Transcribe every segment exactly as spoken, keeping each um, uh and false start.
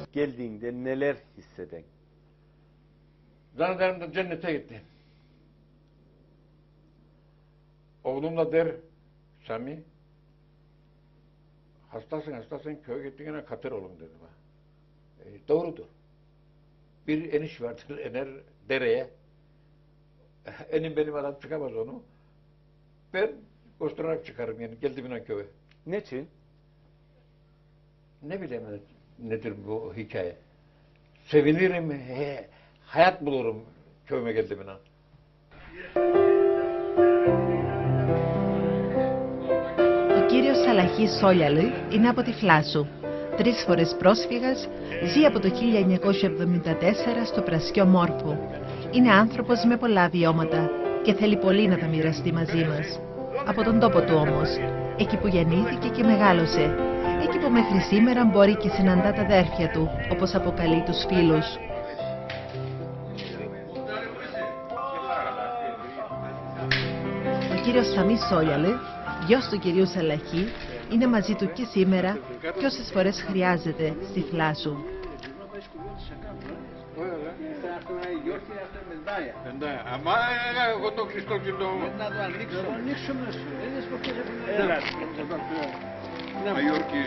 İlk geldiğinde neler hisseden? Zannederim cennete gitti. Oğlum da der, Sami, hastasın hastasın köye gittiğine katır olun dedi bana. E, doğrudur. Bir eniş vardır, ener dereye. Enim benim adam çıkamaz onu. Ben koşturarak çıkarım yani geldim inan köye. Niçin? Ne bileyim nedir bu hikaye. Sevinirim, he, hayat bulurum köyüme geldim inan. Ο κύριος Σαλαχής Σόλιαλη είναι από τη Φλάσσου. Τρεις φορές πρόσφυγας, ζει από το χίλια εννιακόσια εβδομήντα τέσσερα στο Πρασιό Μόρφο. Είναι άνθρωπος με πολλά βιώματα και θέλει πολύ να τα μοιραστεί μαζί μας. Από τον τόπο του όμως, εκεί που γεννήθηκε και μεγάλωσε, εκεί που μέχρι σήμερα μπορεί και συναντά τα αδέρφια του, όπως αποκαλεί τους φίλους. Ο κύριος Σαμί Σόλιαλη, γιος του κυρίου Σαλαχή, είναι μαζί του και σήμερα και όσες φορές χρειάζεται στη Φλάσσου. Αμά εγώ το Χριστόκυλο... Να το ανοίξω. Να το ανοίξουμε σου. Είδες που και Έλα. Μαγιόρκη.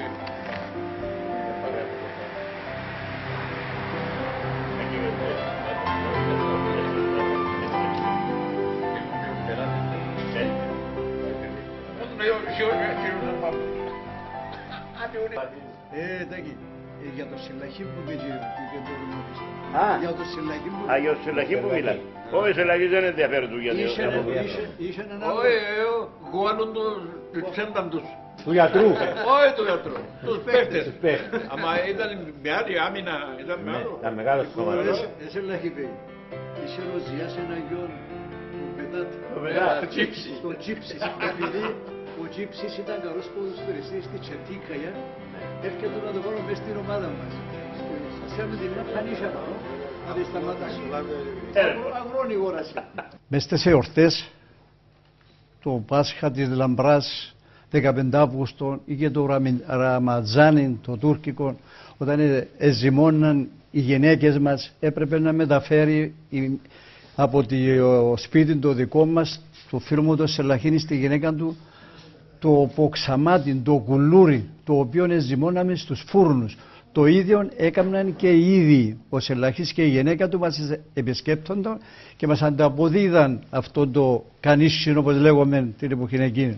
Ε, Τάκη, για το Σιλαχή που πήγε. Α, για το Σιλαχή που... Α, για το Σιλαχή που μιλά. Όχι, ο Σιλαχής δεν ενδιαφέρει του γιατί... Είχε έναν άλλο... Όχι, εγώ άλλον τους τσένταν τους. Του γιατρού. Όχι του γιατρού, τους παίχτες. Αμα ήταν με άλλη άμυνα, ήταν με άλλο. Ήταν μεγάλος κομμάτος. Εσύ Λαχή πήγε. Είσαι Ροζιάς ένα γιο του Πετάτη. Το Τσίψι. Το Τσίψι. Επειδή ο Τσίψις ήταν καλός ποδοσφαιριστής στη Τσετίκαια, έρχεται να το βάλω μες στην ομάδα μας. Σας έρνει την μια φανίσια να να τη σταματάσει. Αγρόνι όραση. Μες στις εορτές, το Πάσχα της Λαμπράς, δεκαπέντε Αύγουστο, ή και το Ραμαντζάνι, το τουρκικό, όταν εζυμώναν οι γυναίκες μας, έπρεπε να μεταφέρει από το σπίτι το δικό μας, το φίλο μου το Σελαχίνη, στη γυναίκα του, το ποξαμάτι, το κουλούρι, το οποίο εζυμώναμε στους φούρνους. Το ίδιο έκαναν και οι ίδιοι. Ο Σελαχής και η γυναίκα του μας επισκέπτονταν και μας ανταποδίδαν αυτό το κανίσινο, όπως λέγουμε την εποχή εκείνη.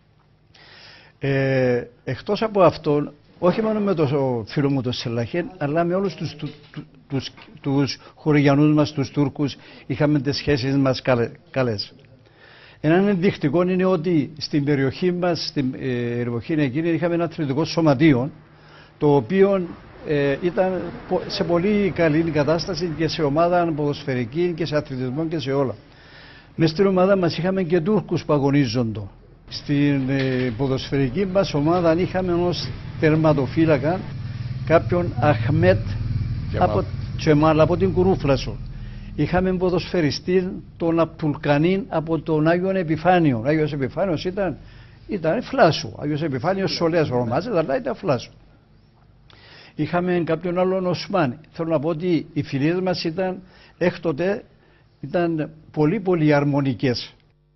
Ε, εκτός από αυτό, όχι μόνο με το φίλο μου το Σελαχή, αλλά με όλους τους, του, του, τους, τους χωριανούς μας, τους Τούρκους, είχαμε τις σχέσεις μας καλές. Ένα ενδεικτικό είναι ότι στην περιοχή μας, στην ε, εποχή εκείνη, είχαμε ένα αθλητικό σωματείο, το οποίο ε, ήταν σε πολύ καλή κατάσταση και σε ομάδα ποδοσφαιρική και σε αθλητισμό και σε όλα. Μες στην ομάδα μας είχαμε και Τούρκους που αγωνίζονται. Στην ε, ποδοσφαιρική μας ομάδα είχαμε ως τερματοφύλακα κάποιον Αχμέτ από, Τσεμάλ, από την Κουρούφλασο. Είχαμε ποδοσφαιριστή τον Απτουλκανίν από τον Άγιον Επιφάνιο. Ο Άγιος Επιφάνιος ήταν, ήταν Φλάσου. Ο Άγιος Επιφάνιος Σολέας ονομάζεται, αλλά ήταν Φλάσου. Είχαμε κάποιον άλλον Οσμάν. Θέλω να πω ότι οι φιλίες μας ήταν έκτοτε ήταν πολύ πολύ αρμονικές.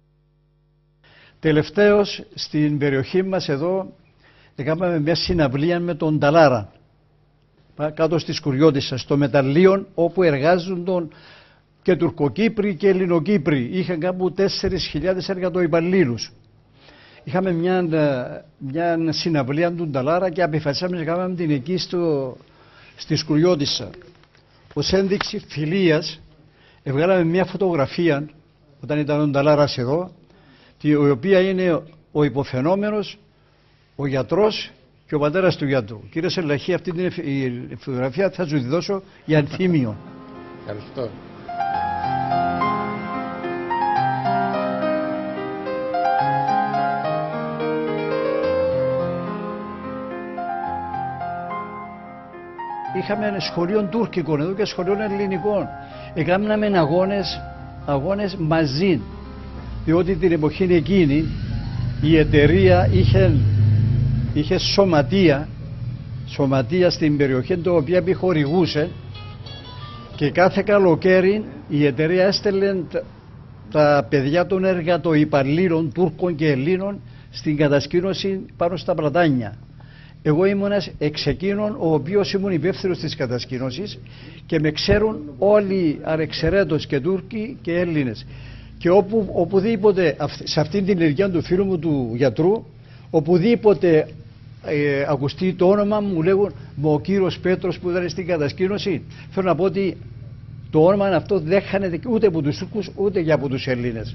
Τελευταίως στην περιοχή μας εδώ έκαναμε μια συναυλία με τον Ταλάρα κάτω στη Σκουριώτισσα, στο μεταλλείο όπου εργάζονταν και Τουρκοκύπροι και Ελληνοκύπροι. Είχαν κάπου τέσσερις χιλιάδες εργατοϊπαλλήλους. Είχαμε μια, μια συναυλία του Ταλάρα και αποφασίσαμε να κάνουμε την εκεί στο, στη Σκουριώτισσα. Ως ένδειξη φιλίας βγάλαμε μια φωτογραφία όταν ήταν ο Ταλάρας εδώ, η οποία είναι ο υποφαινόμενος, ο γιατρός και ο πατέρας του γιατρού. Κύριε Σελαχή, αυτή την η φωτογραφία θα σου τη δώσω για ενθύμιο. Ευχαριστώ. Είχαμε σχολείο τουρκικών εδώ και σχολείο ελληνικών. Έκαναμε αγώνες, αγώνες μαζί. Διότι την εποχή εκείνη η εταιρεία είχε, είχε σωματεία σωματεία στην περιοχή, το οποίο επιχορηγούσε, και κάθε καλοκαίρι η εταιρεία έστελνε τα, τα παιδιά των εργατοϊπαλλήλων, Τούρκων και Ελλήνων, στην κατασκήνωση πάνω στα πλατάνια. Εγώ ήμουν εξ εκείνων ο οποίος ήμουν υπεύθυνος της κατασκήνωσης και με ξέρουν όλοι ανεξαιρέτως, και Τούρκοι και Έλληνες. Και όπου, οπουδήποτε, σε αυτήν την ηλικία του φίλου μου του γιατρού, οπουδήποτε ε, ακουστεί το όνομα μου, λέγουν ο κύριος Πέτρος που ήταν στην κατασκήνωση. Θέλω να πω ότι το όνομα αυτό δεν χάνεται ούτε από τους Τούρκους ούτε και από τους Έλληνες.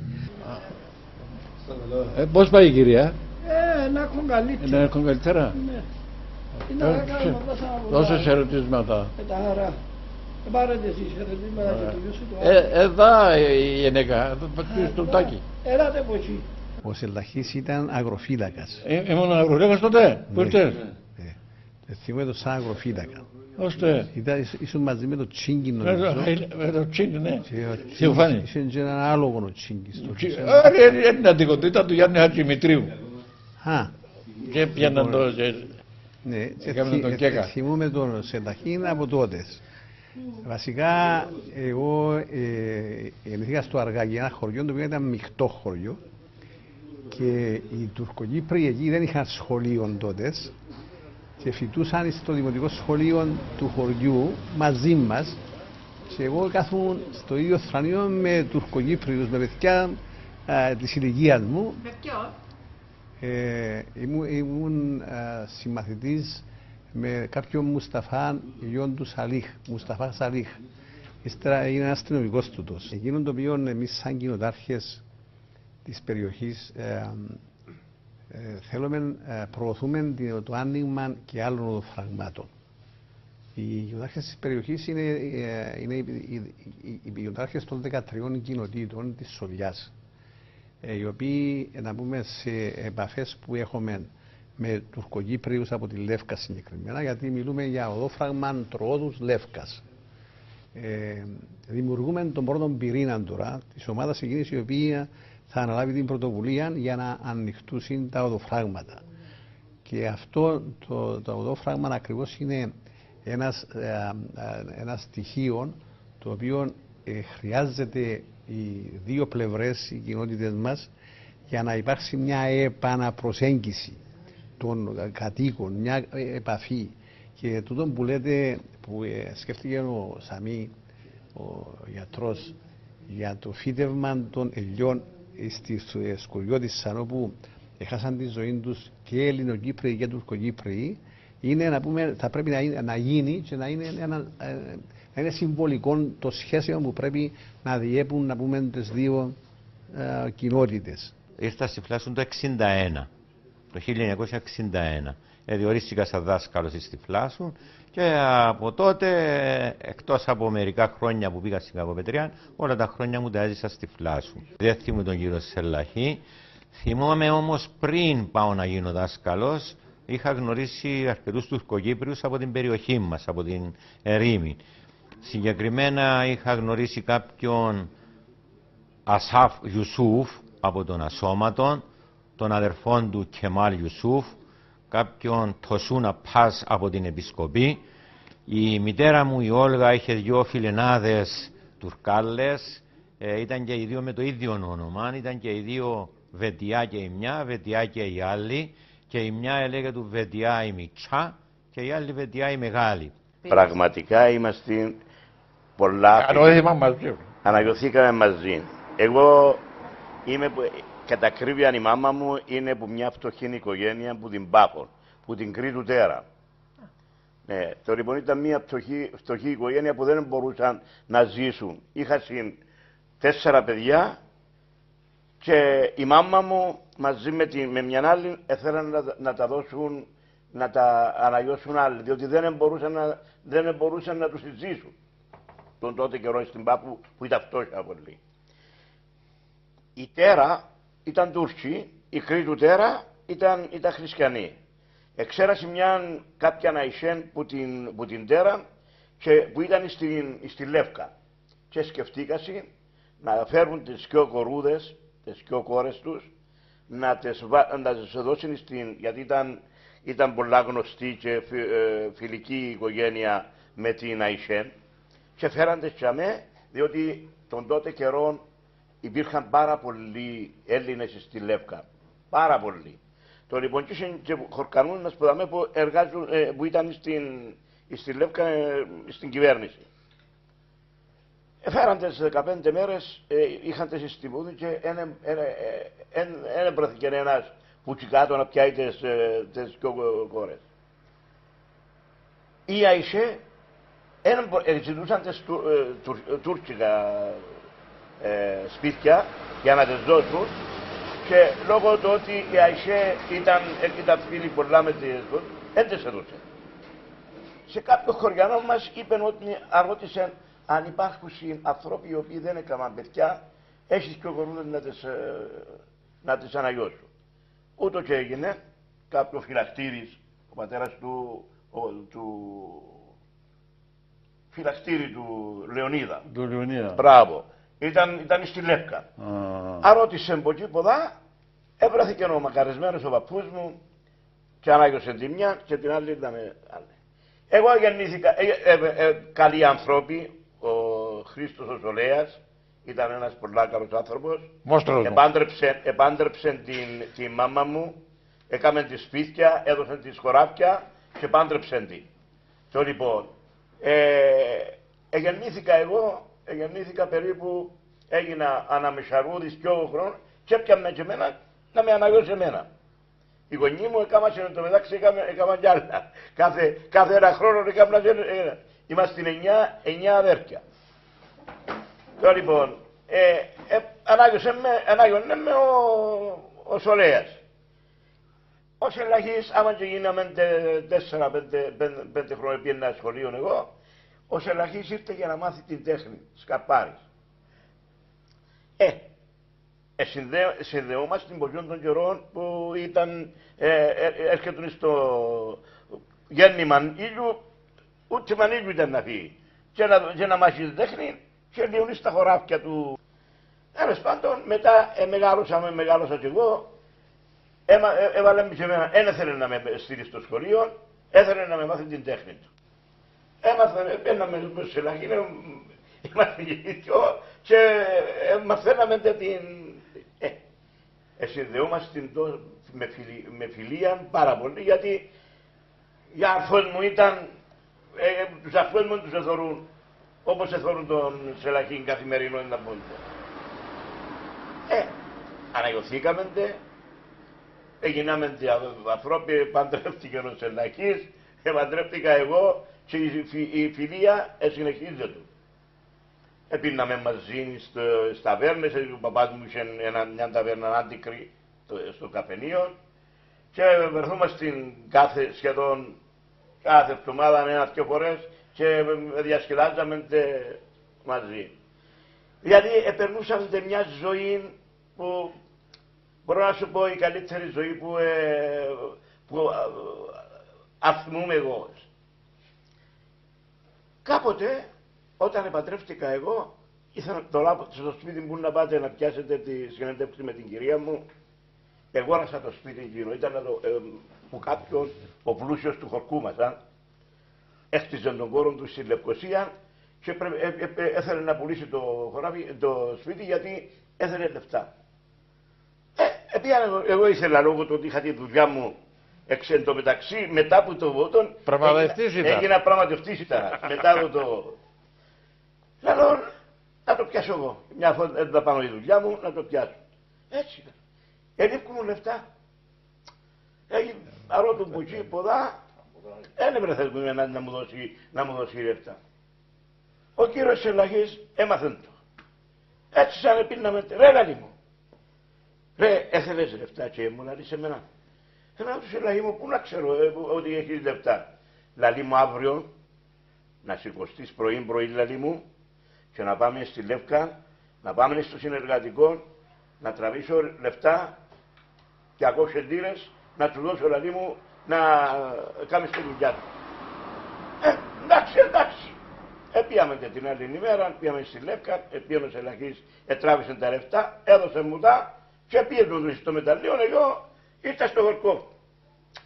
Ε, πώς πάει η κυρία? Ε, να έχουν καλύτερα. Να έχουν καλύτερα. Ναι. Είναι να κάνουμε απλά σαν να Δώσες ερωτήματα. με τα χαρά. Δεν πάρετε εσείς ερωτήματα και τελειώσει το Ε, άλλο. εδώ η γυναίκα, εδώ πατήσει στο τάκι. Ελάτε από εκεί. Ο Σελαχής ήταν αγροφύλακας. Ε, ήμουν αγρολέγας τότε, που ήρθες. Ε, θυμούμαι το σαν αγροφύλακα. Ώστε. Ήταν, ήσουν μαζί με το Τσίγκι, Με νομίζω. το- με το τσίνι, ναι. Και ο Τι μου φάνη. Είχε και έναν άλογο ο Τσίγκης. το Τσι- ξέρω. Ε, ρε, ρε, είναι αντικοτό, ήταν του Γιάννη Χατζημητρίου. Α, Και πιάναν το... και- ναι, και Έκαμε θυ- τον ε, Κέκα. θυμούμαι τον Σελαχή από τότε. Βασικά, εγώ ε, γεννήθηκα στο Αργάκι, ένα χωριό το οποίο ήταν μειχτό χωριό, και οι Τουρκοκύπροι εκεί δεν είχαν σχολείο τότε και φοιτούσαν στο δημοτικό σχολείο του χωριού μαζί μας, και εγώ κάθομαι στο ίδιο θρανείο με Τουρκοκύπριους, με παιδιά ε, της ηλικίας μου. Με ποιο? Ε, ήμουν ήμουν ε, συμμαθητής με κάποιον Μουσταφά, γιον του Σαλίχ, Μουσταφά Σαλίχ. Ύστερα είναι αστυνομικός τούτος. Εκείνο το οποίο εμείς σαν κοινοτάρχες της περιοχής ε, ε, θέλουμε, ε, προωθούμε το άνοιγμα και άλλων οδοφραγμάτων. Οι κοινοτάρχες της περιοχής είναι, ε, είναι οι, οι, οι, οι κοινοτάρχες των δεκατριών κοινοτήτων της Σολιάς, ε, οι οποίοι, να πούμε, σε επαφές που έχουμε με Τουρκοκύπριους από τη Λεύκα συγκεκριμένα, γιατί μιλούμε για οδόφραγμα Τροόδους Λεύκας. Ε, δημιουργούμε τον πρώτο πυρήνα τώρα της ομάδας εκείνης η οποία θα αναλάβει την πρωτοβουλία για να ανοιχτούν τα οδοφράγματα. Και αυτό το, το οδόφραγμα ακριβώς είναι ένας, ε, ε, ένας στοιχείο το οποίο ε, χρειάζεται οι δύο πλευρές, οι κοινότητες μας, για να υπάρξει μια επαναπροσέγγιση των κατοίκων, μια επαφή. Και τούτο που λέτε, που ε, σκέφτηκε ο Σαμί, ο γιατρός, για το φύτευμα των ελιών στη σκουριό της Σανό, που έχασαν τη ζωή τους και Ελληνοκύπριοι και Τουρκοκύπριοι, είναι, να πούμε, θα πρέπει να, είναι, να γίνει και να είναι, ένα, ε, να είναι συμβολικό το σχέσιο που πρέπει να διέπουν, να πούμε, τις δύο ε, κοινότητες. Ήρθα στη Φλάσου το εξήντα ένα, το χίλια εννιακόσια εξήντα ένα. Ε, διορίστηκα σαν δάσκαλος στη Φλάσου και από τότε, εκτός από μερικά χρόνια που πήγα στην Κακοπετριά, όλα τα χρόνια μου τα έζησα στη Φλάσου. Δεν θυμούμαι τον κύριο Σελαχή. Θυμόμαι όμως, πριν πάω να γίνω δάσκαλος, είχα γνωρίσει αρκετούς Τουρκοκύπριους από την περιοχή μας, από την ερήμη. Συγκεκριμένα είχα γνωρίσει κάποιον Ασάφ Ιουσούφ από τον Ασώματον, τον αδερφόν του Κεμάλ Ιουσούφ, κάποιον Τοσούνα Πας από την Επισκοπή. Η μητέρα μου η Όλγα είχε δυο φιλενάδες Τουρκάλες, ε, ήταν και οι δύο με το ίδιο όνομα, ήταν και οι δύο Βετιά και η μια, Βετιά και η άλλη, και η μια έλεγε του Βετιά η Μιτσά και η άλλη Βετιά η Μεγάλη. Πραγματικά είμαστε πολλά. Ανώθημα μαζί. Αναγιωθήκαμε μαζί. Εγώ είμαι, κατά ακρίβεια, η μάμα μου είναι από μια φτωχή οικογένεια που την Πάπων, που την Κρήτου Τέρα. Ναι, το λοιπόν ήταν μια φτωχή, φτωχή οικογένεια που δεν μπορούσαν να ζήσουν. Είχα συν τέσσερα παιδιά και η μάμα μου μαζί με, τη, με μια άλλη ήθελαν να, να τα δώσουν, να τα αναγιώσουν άλλοι, διότι δεν μπορούσαν να, δεν μπορούσαν να τους ζήσουν. Τον τότε καιρό στην Πάπου που ήταν φτώχεια πολύ. Η Τέρα ήταν Τούρκοι, η Κρήτου Τέρα ήταν, ήταν χριστιανοί. Εξέρασε μια κάποια ναϊσέν που την, που την Τέρα και που ήταν στην, στη Λεύκα. Και σκεφτήκασαι να φέρουν τις δυο κορούδες, τις δυο κόρες τους, να τις, να τις δώσουν στην, γιατί ήταν ήταν πολλά γνωστή και φι, ε, φιλική οικογένεια με την Αϊσέν και φέραντες και αμέ, διότι τον τότε καιρό υπήρχαν πάρα πολλοί Έλληνες στη Λεύκα. Πάρα πολλοί. Το λοιπόν και χορκανούν να σπουδάμε που, εργάζουν, ε, που ήταν στην, στη Λεύκα ε, στην κυβέρνηση. Έφεραν τις δεκαπέντε μέρες, ε, είχαν τις συστημούδι και δεν βρέθηκε ένας που κάτω να πιάει τις, ε, τις δυο κόρες. Οι Αϊσέ ε, ζητούσαν τις του, ε, τουρ, ε, τουρκικά ε, σπίτια για να τις δώσουν και λόγω του ότι οι Αϊσέ ήταν, ήταν φίλοι πολλά με τις δώσεις, δεν τις έδωσαν. Σε κάποιο χωριανό μας είπαν ότι αρώτησαν αν υπάρχουν άνθρωποι οι οποίοι δεν έκαναν παιδιά, έχεις και γορούντες να τις, ε, να τις αναγιώσουν. Ούτω και έγινε, κάποιο φυλακτήρης, ο πατέρας του, ο, του φυλακτήρη του Λεωνίδα. Του Λεωνίδα. Μπράβο. Ήταν, ήταν στη Λεύκα. Ah. Αρώτησε από εκεί ποδά, έβραθηκε ο μακαρισμένος ο παππούς μου και ανάγιωσε τη μια και την άλλη ήταν άλλη. Εγώ γεννήθηκα, ε, ε, ε, ε, καλοί άνθρωποι, ο Χρήστος ο Ζολέας ήταν ένας πολλά καλός άνθρωπος. Επάντρεψε, επάντρεψε την, την μάμα μου, έκαμε τη σπίτια, έδωσε τη χωράφια και επάντρεψε την. Και λοιπόν, ε, εγεννήθηκα εγώ, εγεννήθηκα περίπου, έγινα αναμεσαρούδης και όγω χρόνο και έπιαμε και εμένα να με αναγιώσει εμένα. Οι γονείς μου έκαναν και το μεταξύ έκαναν κι άλλα. Κάθε, κάθε ένα χρόνο έκαναν και ένα. Είμαστε εννιά, εννιά αδέρφια. Τώρα λοιπόν, ε, ε, ανάγιωσε με, ανάγιωσε με ο, ο Σολέας. Ο Σελαχής, άμα και γίναμε τέσσερα πέντε, πέντε, πέντε χρόνια πήγαινα σχολείο εγώ, ο Σελαχής ήρθε για να μάθει την τέχνη, σκαρπάρης. Ε, ε συνδε, συνδεόμαστε την των καιρών που ήταν, ε, ε, έρχεται στο γέννημα ήλιου, ούτε μανίλου ήταν να φύγει. Και να, και να μάθει την τέχνη και λιώνει στα χωράφια του. Τέλος πάντων, μετά ε, μεγάλωσα, μεγάλωσα κι εγώ, έβαλε με και εμένα, δεν ήθελε να με στείλει στο σχολείο, έθελε να με μάθει την τέχνη του. Έμαθα, μπαίναμε σε λαχή, είμαστε γητιό και μαθαίναμε την... Ε, ε, συνδεόμαστε με, φιλι, με φιλία πάρα πολύ, γιατί για αρφός μου ήταν, ε, τους αρφός μου τους εθωρούν, όπως εθωρούν τον Σελαχήν καθημερινό είναι από Ε, αναγιωθήκαμε, έγιναμε ανθρώποι, παντρεύτηκε ο Σελαχής, παντρεύτηκα εγώ και η φιλία συνεχίζεται. Επίναμε μαζί στις ταβέρνες, ο παπάς μου είχε μια ταβέρνα άντικρη στο καφενείο και βρεθούμαστε κάθε, σχεδόν κάθε εβδομάδα ένα-δυο φορές και διασκεδάζαμε μαζί. Δηλαδή επερνούσαμε μια ζωή που μπορώ να σου πω η καλύτερη ζωή που, ε, που αθμούμαι εγώ. Κάποτε όταν επαντρεύτηκα εγώ, ήθελα το λάβω στο σπίτι μου να πάτε να πιάσετε τη συνέντευξη με την κυρία μου. Εγώρασα το σπίτι εκείνο, ήταν το, ε, που κάποιον, ο πλούσιος του χορκού μας, α, έχτιζε τον κόρο του στη Λευκοσία και ε, ε, ε, έθελε να πουλήσει το, χωράφι, το σπίτι γιατί έθελε λεφτά. Ε, επειδή εγώ, εγώ ήθελα λόγω του ότι είχα τη δουλειά μου εξ εν τω μεταξύ, μετά από το βότον, έγινα, έγινα πραγματευτής ήταν, μετά από το... Λέω, να το πιάσω εγώ. Μια φορά δεν θα πάω η δουλειά μου, να το πιάσω. Έτσι ήταν. Ελήφκουν μου λεφτά. Έγινε αρώτου που εκεί, ποδά, δεν έβρεθες μου να, να, μου δώσει, να μου δώσει λεφτά. Ο κύριος Σελαχής έμαθε το. Έτσι σαν επίναμε, ρε λαλί μου. Ρε, έθελες λεφτά και μου λαλί σε μένα. Θέλω του Σελαχή μου, πού να ξέρω ε, ότι έχεις λεφτά. Λαλί μου αύριο, να σηκωστείς πρωί πρωί λαλί μου, και να πάμε στη Λεύκα, να πάμε στο συνεργατικό, να τραβήσω λεφτά και ακόσες λίρες, να του δώσω λαλί μου να κάνεις τη δουλειά του. Ε, εντάξει, εντάξει. Ε, πήγαμε και την άλλη ημέρα, πήγαμε στη Λεύκα, ε, πήγαμε σε Λαχής, ετράβησε τα λεφτά, έδωσε μου τα και πήγε το στο μεταλλείο, εγώ ήρθα στο χορκό.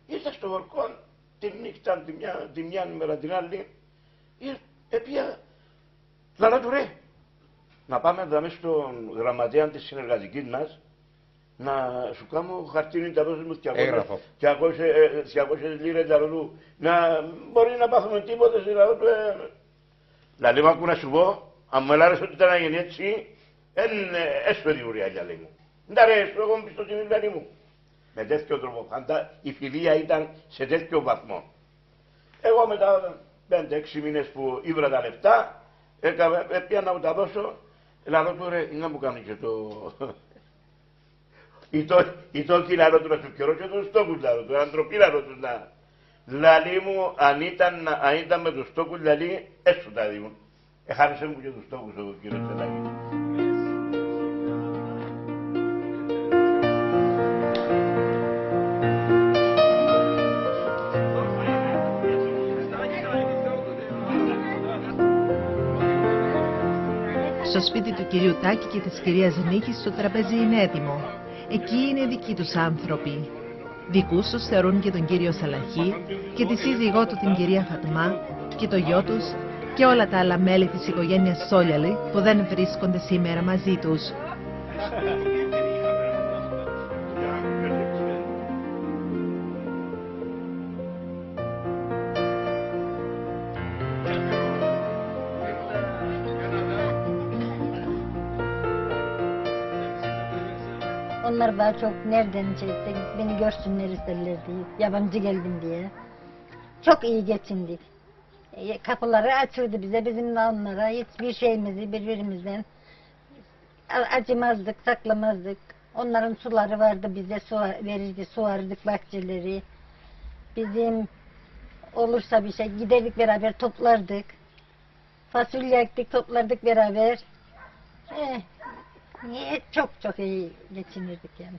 ήρθα στο Βορκόν τη νύχτα, τη μια, τη μια ημέρα την άλλη, έπια, λαλά του ρε, να πάμε εδώ στον γραμματέα της συνεργατικής μας, να σου κάνω χαρτίνι τα δώσεις μου διακόσιες λίρες λαλού, να μπορεί να πάθουμε τίποτα σε λαλού του. Λαλή μου ακού να σου πω, αν μου έλαρες ότι ήταν να γίνει έτσι, έστω διουρία για λέει μου. Να ρε, έστω εγώ εμπιστοσύνη λαλή μου. Με τέτοιο τρόπο, πάντα η φιλία ήταν σε τέτοιο βαθμό. Εγώ μετά πέντε έξι μήνες που ήβρα τα λεφτά, έπια να μου τα δώσω, λαλό του ρε, να μου κάνει και το... Ή το κιλάρω του να σου καιρώ και το στόκους λαλό του, αντροπή λαλό του να... Λαλή μου, αν ήταν, αν ήταν με τους στόκους λαλή, έστω τα δίμουν. Εχάρισε μου και τους στόκους ο κύριος Τσελάκης. Στο σπίτι του κυρίου Τάκη και της κυρίας Νίκης το τραπέζι είναι έτοιμο. Εκεί είναι δικοί τους άνθρωποι. Δικούς τους θεωρούν και τον κύριο Σαλαχή και τη σύζυγό του την κυρία Φατμά και το γιο τους και όλα τα άλλα μέλη της οικογένειας Σόλιαλη που δεν βρίσκονται σήμερα μαζί τους. Onlar daha çok nereden çekti, beni görsünler isterlerdi, yabancı geldim diye. Çok iyi geçindik. E, Kapıları açıldı bize, bizim de onlara hiçbir şeyimizi birbirimizden a- acımazdık, saklamazdık. Onların suları vardı, bize su verirdi, suardık bahçeleri. Bizim olursa bir şey giderdik beraber toplardık. Fasulye ektik, toplardık beraber. Eh, Niye çok çok iyi geçinirdik yani.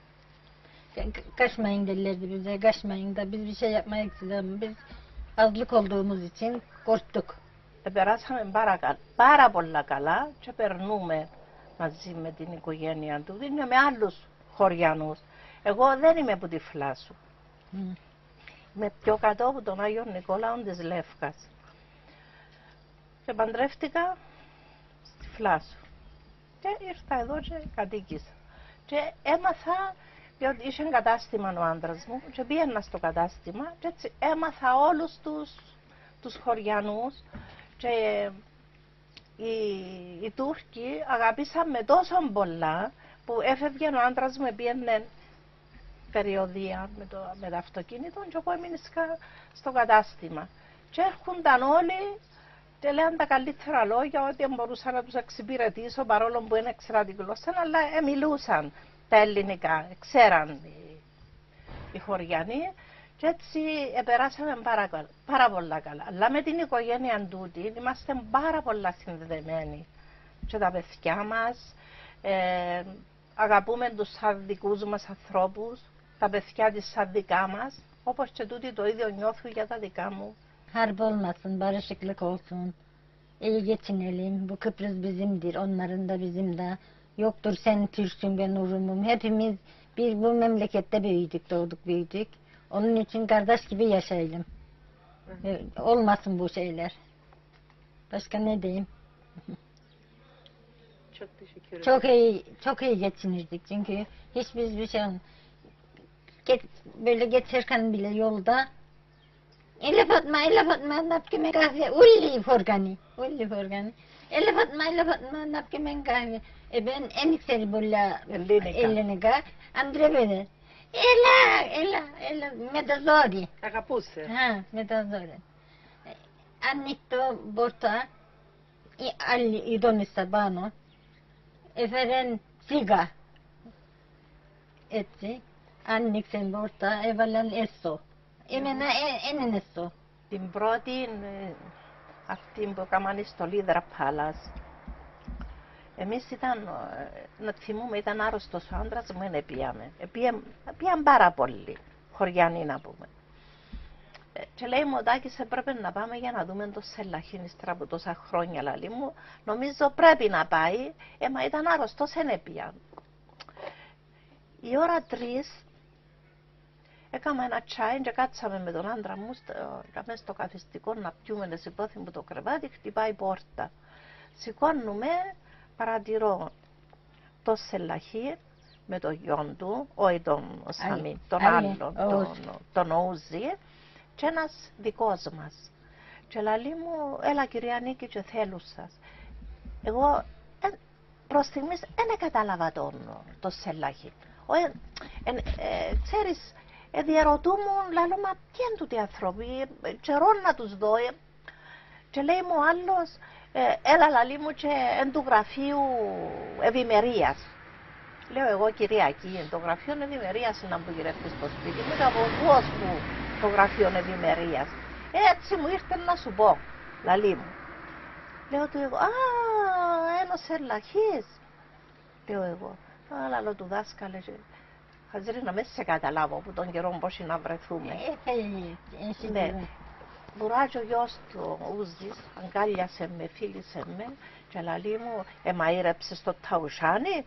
Ka- Kaçmayın derlerdi bize, kaçmayın da biz bir şey yapmaya gittik ama biz azlık olduğumuz için korktuk. Περάσαμε πάρα, κα- πάρα πολλά καλά και περνούμε μαζί με την οικογένεια του. Είναι με άλλους χωριανούς. Εγώ δεν είμαι από τη Φλάσου. Mm. Είμαι πιο κάτω από τον Άγιο Νικόλαο της Λεύκας. Και παντρεύτηκα στη Φλάσου. Και ήρθα εδώ και κατοίκησα. Και έμαθα, διότι είχε κατάστημα ο άντρας μου και πήγαινα στο κατάστημα και έτσι έμαθα όλους τους, τους χωριανούς και οι, οι Τούρκοι αγαπήσαν με τόσο πολλά που έφευγε ο άντρας μου, πήγαινε περιοδία με το, με το αυτοκίνητο και εγώ έμεινε στο κατάστημα. Και έρχονταν όλοι και λέγαν τα καλύτερα λόγια, ότι μπορούσα να τους εξυπηρετήσω παρόλο που δεν ήξερα την γλώσσα, αλλά ε, μιλούσαν τα ελληνικά, ξέραν οι, οι χωριανοί και έτσι ε, περάσαμε πάρα, πάρα πολλά καλά. Αλλά με την οικογένεια τούτη είμαστε πάρα πολλά συνδεδεμένοι και τα παιδιά μας, ε, αγαπούμε τους σαν δικούς μας ανθρώπους, τα παιδιά της σαν δικά μας, όπως και τούτοι το ίδιο νιώθουν για τα δικά μου. Harp olmasın, barışıklık olsun. İyi geçinelim. Bu Kıbrıs bizimdir, onların da bizim de. Yoktur sen Türksün, ben Rumum. Hepimiz bir bu memlekette büyüdük, doğduk, büyüdük. Onun için kardeş gibi yaşayalım. Ee, Olmasın bu şeyler. Başka ne diyeyim? Çok teşekkür ederim. Çok iyi, çok iyi geçinirdik çünkü hiçbir bir şey Geç, böyle geçerken bile yolda Ele Fatma, Ele Fatma, napkime kahve, ulli forgani, ulli forgani. Ele Fatma, Ele Fatma, napkime kahve. E ben en yükseli böyle ελληνικά, αντρεύεται. Έλα, έλα, έλα, με το ζόρι. Αγαπούσε. Α, με το ζόρι. Ανοιχτό πόρτα, οι άλλοι ειδώνησαν πάνω, έφεραν σίγα. Έτσι, άνοιξαν πόρτα, έβαλαν έσω. Εμένα έναν έσω. Την πρώτη, ε, αυτή που έκαναν στο Λίδρα Πάλας, εμείς ήταν, ε, να θυμούμε, ήταν άρρωστος ο άντρας μου, δεν πήγαμε. Πήγαν πάρα πολλοί, χωριανοί να πούμε. Ε, και λέει μου, ο Τάκης έπρεπε να πάμε για να δούμε το Σελαχήν ύστερα από τόσα χρόνια, λαλή μου. Νομίζω πρέπει να πάει, ε, μα ήταν άρρωστος, δεν πήγαν. Η ώρα τρεις, Έκαμε ένα τσάι και κάτσαμε με τον άντρα μου μέσα στο καθιστικό να πιούμε να σηκώθει από το κρεβάτι, χτυπάει η πόρτα. Σηκώνουμε, παρατηρώ το Σελαχή με το γιον του, όχι τον Σαμί, τον άλλον, τον, τον Ούζη, και ένας δικός μας. Και λέει μου, έλα κυρία Νίκη και θέλω σας. Εγώ ε, προς στιγμής δεν κατάλαβα τον, τον Σελαχή. Ε, ε, ξέρεις, ε, διαρωτούμουν, λέω, μα ποιοι είναι τούτοι άνθρωποι, καιρό να τους δω. Ε. Και λέει μου άλλος, ε, έλα λαλή μου και εν του γραφείου ευημερίας. Λέω εγώ Κυριακή, το γραφείο ευημερίας είναι να μου γυρεύει στο σπίτι μου, από πού που το γραφείο ευημερίας. Έτσι μου ήρθε να σου πω, λαλή μου. Λέω του εγώ, α, ένας Σελαχής. Λέω εγώ, α, λαλό του δάσκαλε. Χαζρή να μέσα σε καταλάβω από τον καιρό πώς να βρεθούμε. Ναι. Μπουράζει ο γιος του Ούζης, αγκάλιασε με, φίλησε με και λαλή μου, εμαΐρεψε στο Ταουσάνι.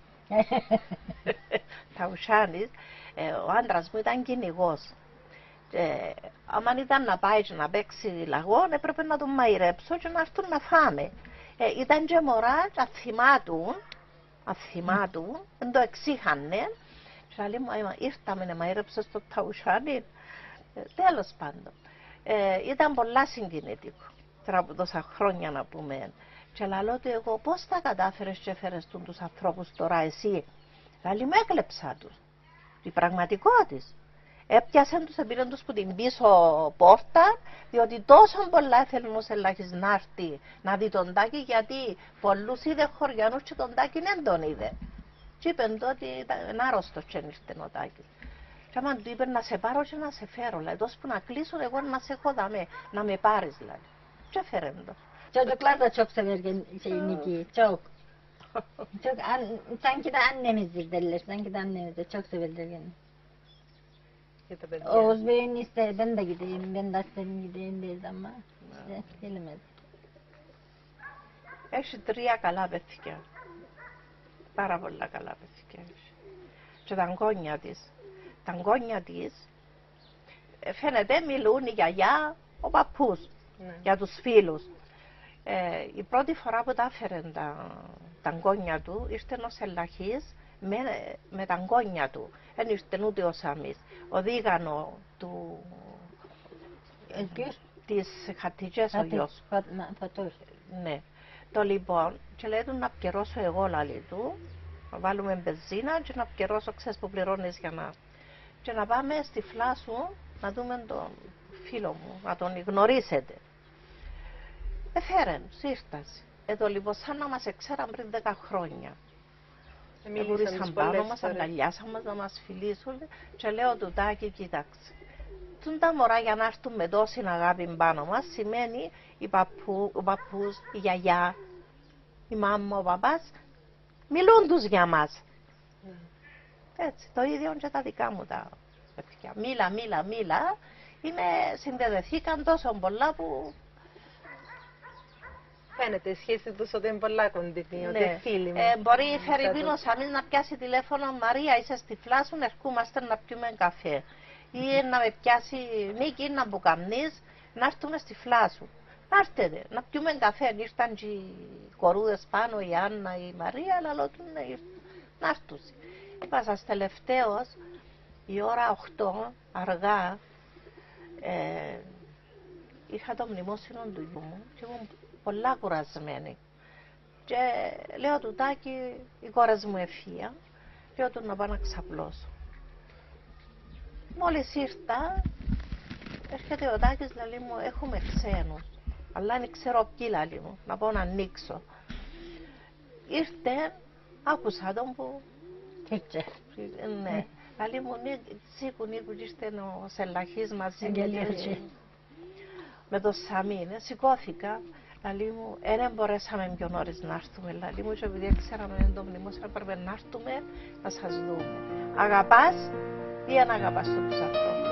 Ταουσάνης, ο άντρας μου ήταν κυνηγός. Αν ήταν να πάει και να παίξει λαγόν, έπρεπε να τον μαϊρέψω και να έρθουν να φάμε. Ήταν και μωρά, αθυμάτουν, αθυμάτουν, δεν το εξήχανε. Και λέει μου, ήρθαμε να μαϊρέψω στο Ταουσάνι. Τέλος πάντων. Ε, ήταν πολλά συγκινητικό, τώρα από τόσα χρόνια να πούμε. Και λέω του εγώ, πώς τα κατάφερες και έφερες τους ανθρώπους τώρα εσύ. Λέει μου, έκλεψα τους. Η πραγματικότητα. Έπιασαν τους, επήραν τους που την πίσω πόρτα, διότι τόσο πολλά έθελαν ο Σελάχης να έρθει να δει τον Τάκη, γιατί πολλούς είδε χωριανούς και τον Τάκη δεν τον είδε. Και είπαν τότε ήταν άρρωστος και ήρθε ο Τάκης. Και άμα του είπε να σε πάρω και να σε φέρω, δηλαδή τόσο που να κλείσω εγώ να σε έχω δαμέ, να με πάρεις δηλαδή. Και φέρεν το. Και το κλάδο τσοκ σε βέργεν σε Νίκη, τσοκ. Τσοκ, σαν και τα ανέμιζε τέλος, σαν και τα ανέμιζε, τσοκ σε βέργεν. Ο Σβέν είστε, δεν τα κοιτήν, δεν τα στέλνει κοιτήν, ama, işte, έχει τρία καλά παιδιά. Πάρα πολλά καλά παιδιά. Και τα αγκόνια της. Τα αγκόνια της φαίνεται μιλούν η γιαγιά, ο παππούς, ναι. Για τους φίλους. Ε, η πρώτη φορά που τα έφεραν τα, τα αγκόνια του ήρθε ο Σελαχής με, με τα αγκόνια του. Δεν ήρθε ούτε ο Σαμής. Ο δίγανο του, ε, της Χατιτζές ο γιος. Ναι. Το λοιπόν, και λέει του να πκερώσω εγώ λαλή του, να βάλουμε μπενζίνα και να πκερώσω, ξέρεις που πληρώνεις για να... Και να πάμε στη Φλάσου να δούμε τον φίλο μου, να τον γνωρίσετε. Εφέρεν, ήρθας. Εδώ λοιπόν σαν να μας εξέραν πριν δέκα χρόνια. Εγουρήσαν πάνω μας, αγκαλιάσαν μας να μας φιλήσουν και λέω του Τάκη, κοίταξε. Τούν τα μωρά για να έρθουν με τόση αγάπη πάνω μας σημαίνει η παππού, ο παππούς, η γιαγιά, η μάμα, ο παπάς μιλούν τους για μας. Mm. Έτσι, το ίδιο και τα δικά μου τα παιδιά. Μίλα, μίλα, μίλα, είναι, συνδεδεθήκαν τόσο πολλά που... Φαίνεται η σχέση τους ότι είναι πολλά κοντινή, ναι. Ότι φίλοι μου. Ε, μπορεί η Φερρυπίνο Σαμής να πιάσει τηλέφωνο, Μαρία είσαι στη Φλάσου, ερχόμαστε να πιούμε καφέ. Ή να με πιάσει Νίκη, να μπουκαμνείς, να έρθουμε στη Φλάσου. Να έρθετε, να πιούμε καφέ. Ήρθαν και οι κορούδες πάνω, η Άννα, η Μαρία, αλλά λέω να έρθουν. Είπα σας τελευταίως, η ώρα οκτώ, αργά, ε, είχα το μνημόσυνο του γιού μου και ήμουν πολλά κουρασμένη. Και λέω του Τάκη, οι κόρες μου ευφύα, λέω του να πάω να ξαπλώσω. Μόλις ήρθα, έρχεται ο Τάκης, λέει μου, έχουμε ξένους. Αλλά δεν ξέρω ποιοι, λέει μου, να πάω να ανοίξω. Ήρθε, άκουσα τον που... Τίτσε. Ναι. Λέει μου, σήκου Νίκου, ήρθε ο Σελαχής μαζί με το Σαμί. Σηκώθηκα. Λέει μου, δεν μπορέσαμε πιο νωρίς να έρθουμε. Λέει μου, και επειδή ξέραμε εν το μνημόσυνο, έπρεπε να έρθουμε να σας δούμε. Αγαπάς ή αν αγαπάς τους ανθρώπους.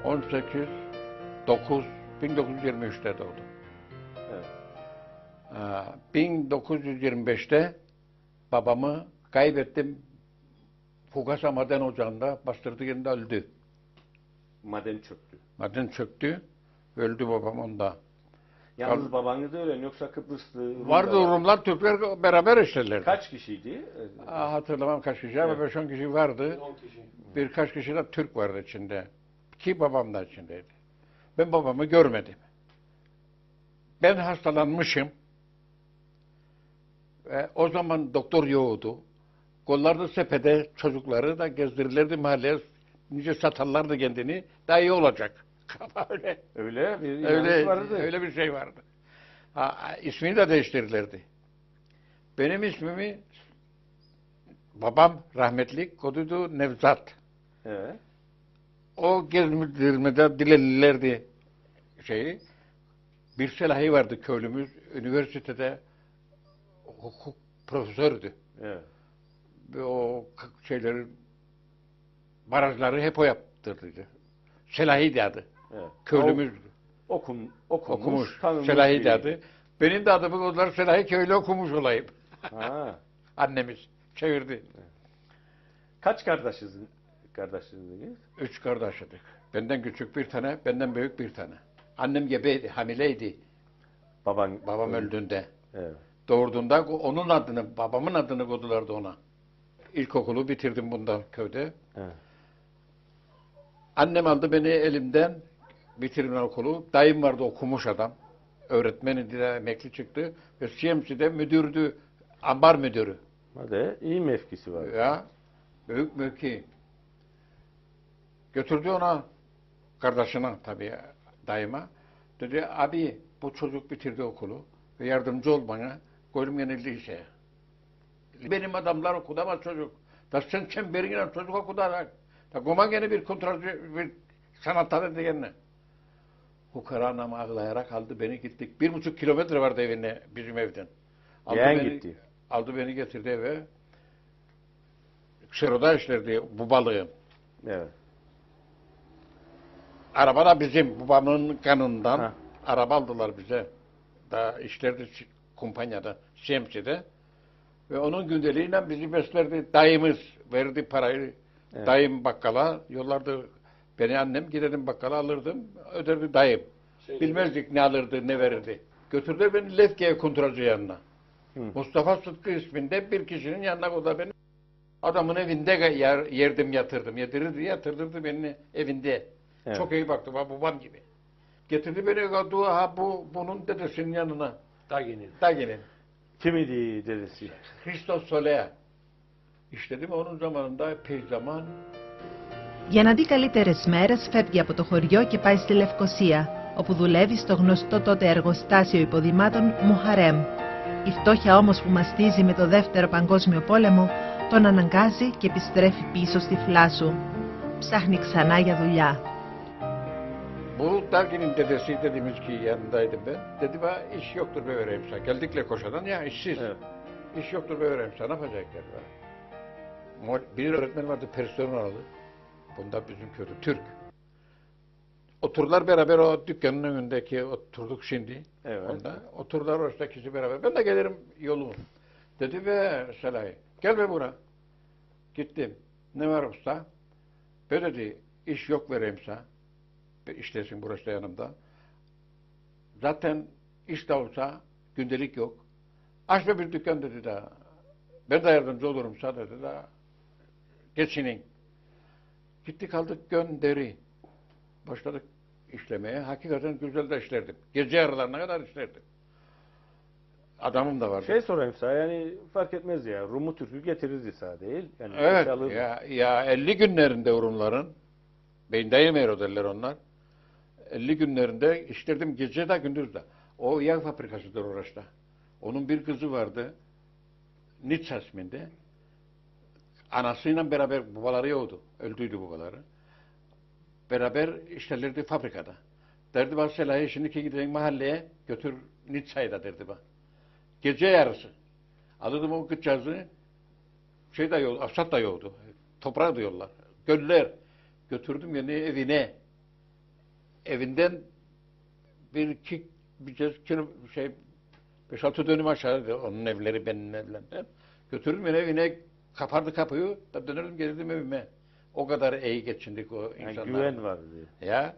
on sekiz dokuz bin dokuz yüz yirmi üç'te doğdu. Evet. bin dokuz yüz yirmi beş'te babamı kaybettim. Fugasa maden ocağında bastırdı yerinde öldü. Maden çöktü. Maden çöktü. Öldü babam onda. Yalnız Kal- babanız öyle yoksa Kıbrıslı... Vardı Rumlar, Türkler beraber işlerlerdi. Kaç kişiydi? Aa, hatırlamam kaç kişi ama beş on kişi vardı. Birkaç kişi de Türk vardı içinde. Ki babam da içindeydi. Ben babamı görmedim. Ben hastalanmışım. Ve o zaman doktor yoktu. Kollarda sepede çocukları da gezdirirlerdi mahalleye. Nice satarlardı kendini. Daha iyi olacak. öyle. Öyle bir Öyle, vardı. öyle bir şey vardı. Ha, ismini de değiştirirlerdi. Benim ismimi babam rahmetli koydu Nevzat. Evet. O gezdirmede dilelilerdi şeyi. Bir Selahi vardı köylümüz. Üniversitede hukuk profesördü. Evet. Ve o şeyleri barajları hep o yaptırdı. Selahi adı. Evet. Köylümüz. Okum, okumuş, Okumuş. tanınmış Selahi biri. adı. Benim de adımı koydular Selahi köylü okumuş olayım. Ha. Annemiz çevirdi. Kaç kardeşiz? Kardeşiniz? Üç kardeşidik. Benden küçük bir tane, benden büyük bir tane. Annem gebeydi, hamileydi. Baban, Babam öldüğünde. Evet. Doğurduğunda onun adını, babamın adını koydulardı ona. İlkokulu bitirdim bunda köyde. Evet. Annem aldı beni elimden, bitirdim okulu. Dayım vardı okumuş adam. Öğretmeni de emekli çıktı. Ve C M C'de müdürdü, ambar müdürü. Hadi iyi mevkisi var. Ya, büyük mevki. Götürdü ona, kardeşine tabii dayıma. Dedi, abi bu çocuk bitirdi okulu ve yardımcı ol bana. Koydum yine liseye. Benim adamlar okudamaz çocuk. Da sen çemberiyle çocuk okudarak. Da koma gene bir kontracı, bir sanatları diyenle. Hukara anam ağlayarak aldı beni gittik. Bir buçuk kilometre vardı evine bizim evden. Aldı Yeğen beni, gitti. Aldı beni getirdi eve. Şeroda işlerdi bu balığı. Evet. Araba da bizim babamın kanından. Ha. Araba aldılar bize. Daha işlerdi kumpanyada, C M C'de. Ve onun gündeliğiyle bizi beslerdi. Dayımız verdi parayı. Evet. Dayım bakkala yollardı. Beni annem giderdim bakkala alırdım. Öderdi dayım. Bilmezdik ne alırdı, ne verirdi. Götürdü beni Lefke'ye kontrolcü yanına. Hı. Mustafa Sıtkı isminde bir kişinin yanına koydu beni. Adamın evinde yer, yerdim yatırdım. Yedirirdi yatırırdı beni evinde. Evet. Çok iyi baktım ha babam gibi. Getirdi beni koydu ha bu bunun dedesinin yanına. Daginin. Daginin. Kim idi dedesi? Christos Solea. İşledim onun zamanında epey zaman. Για να δει καλύτερες μέρες φεύγει από το χωριό και πάει στη Λευκοσία, όπου δουλεύει στο γνωστό τότε εργοστάσιο υποδημάτων Μουχαρέμ. Η φτώχεια όμως που μαστίζει με το δεύτερο παγκόσμιο πόλεμο τον αναγκάζει και επιστρέφει πίσω στη Φλάσου. Ψάχνει ξανά για δουλειά. Bu Dagi'nin dedesi dediğimiz ki yanındaydım ben. Dedi bana iş yoktur be vereyim sana. Geldik Lekoşa'dan ya işsiz. Evet. İş yoktur be vereyim sana. Ne yapacak dedi bana. Bir öğretmen vardı personel. Bunda bizim köyde Türk. Oturdular beraber o dükkanın önündeki oturduk şimdi. Evet. Onda. Oturdular orada ikisi beraber. Ben de gelirim yolumu. Dedi ve Selahi gel be buna. Gittim. Ne var usta? Böyle dedi iş yok vereyim sana. İşlesin burası da yanımda. Zaten iş de olsa gündelik yok. Aç be bir dükkan dedi daha. Ben de yardımcı olurum sana dedi daha. Geçinin. Gittik aldık gönderi. Başladık işlemeye. Hakikaten güzel de işlerdim. Gece yarılarına kadar işlerdim. Adamım da vardı. Şey sorayım sana, yani fark etmez ya. Rumu Türk'ü getirirdi sana değil. Yani Evet. alırdı. Ya, ya elli günlerinde Rumların, beyindeyim ero derler onlar. elli günlerinde işlerdim gece de gündüz de. O yağ fabrikasıdır orası da. Onun bir kızı vardı. Nitsa isminde. Anasıyla beraber babaları yoktu. Öldüydü babaları. Beraber işlerlerdi fabrikada. Derdi bana Selahi şimdiki gidecek mahalleye götür Nitsa'yı da derdi bana. Gece yarısı. Alırdım o kıçcağızı. Şey de yoktu, asfalt da yoktu. Toprağı diyorlar. Göller. Götürdüm yani evine. evinden bir iki bir kez kilo şey beş altı dönüm aşağıda onun evleri benim evlerimden. Götürürüm beni evine, kapardı kapıyı, da dönerdim gelirdim evime. O kadar iyi geçindik o Yani insanlar. güven var diyor. Ya.